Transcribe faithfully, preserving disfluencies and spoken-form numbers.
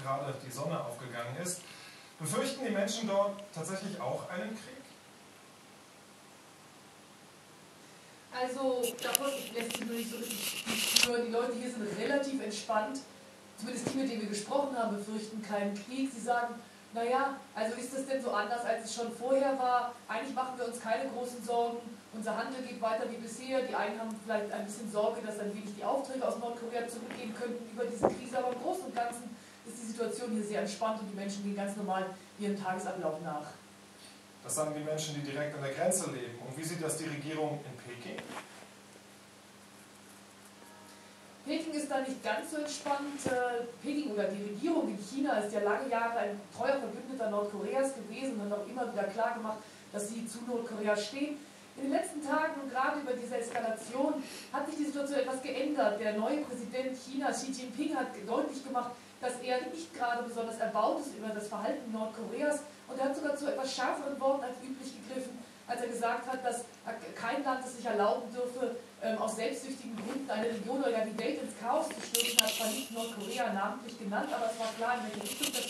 gerade die Sonne aufgegangen ist. Befürchten die Menschen dort tatsächlich auch einen Krieg? Also, davon lässt sich nur nicht so richtig hören. Die Leute hier sind relativ entspannt. Zumindest die, mit denen wir gesprochen haben, befürchten keinen Krieg. Sie sagen, naja, also ist das denn so anders, als es schon vorher war? Eigentlich machen wir uns keine großen Sorgen. Unser Handel geht weiter wie bisher. Die einen haben vielleicht ein bisschen Sorge, dass ein wenig die Aufträge aus Nordkorea zurückgehen könnten über diese Krise. Aber im Großen und Ganzen ist die Situation hier sehr entspannt und die Menschen gehen ganz normal ihrem Tagesablauf nach. Das sagen die Menschen, die direkt an der Grenze leben. Und wie sieht das die Regierung in Peking? Peking ist da nicht ganz so entspannt. Peking oder die Regierung in China ist ja lange Jahre ein treuer Verbündeter Nordkoreas gewesen und hat auch immer wieder klar gemacht, dass sie zu Nordkorea stehen. In den letzten Tagen und gerade über diese Eskalation hat sich die Situation etwas geändert. Der neue Präsident Chinas, Xi Jinping, hat deutlich gemacht, dass er nicht gerade besonders erbaut ist über das Verhalten Nordkoreas und er hat sogar zu etwas schärferen Worten als üblich gegriffen, als er gesagt hat, dass kein Land es sich erlauben dürfe, ähm, aus selbstsüchtigen Gründen eine Region oder gar die Welt ins Chaos zu stürzen, hat zwar nicht Nordkorea namentlich genannt, aber es war klar, in welche Richtung das